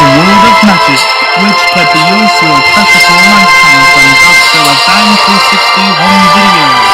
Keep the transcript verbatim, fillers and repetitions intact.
a world of magic, which could be used to a perfect romance scene from Godzilla fan three sixty Home video.